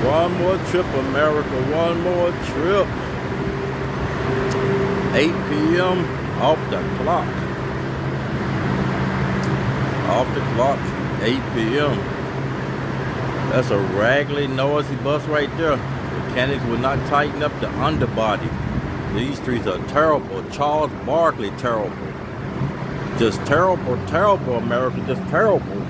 One more trip, America, one more trip. 8 p.m. off the clock. Off the clock, 8 p.m. That's a raggedy, noisy bus right there. Mechanics will not tighten up the underbody. These streets are terrible. Charles Barkley, terrible. Just terrible, terrible, America, just terrible.